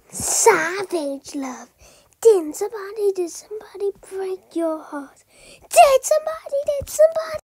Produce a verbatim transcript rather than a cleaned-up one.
Savage love. Did somebody, did somebody break your heart? Did somebody, did somebody?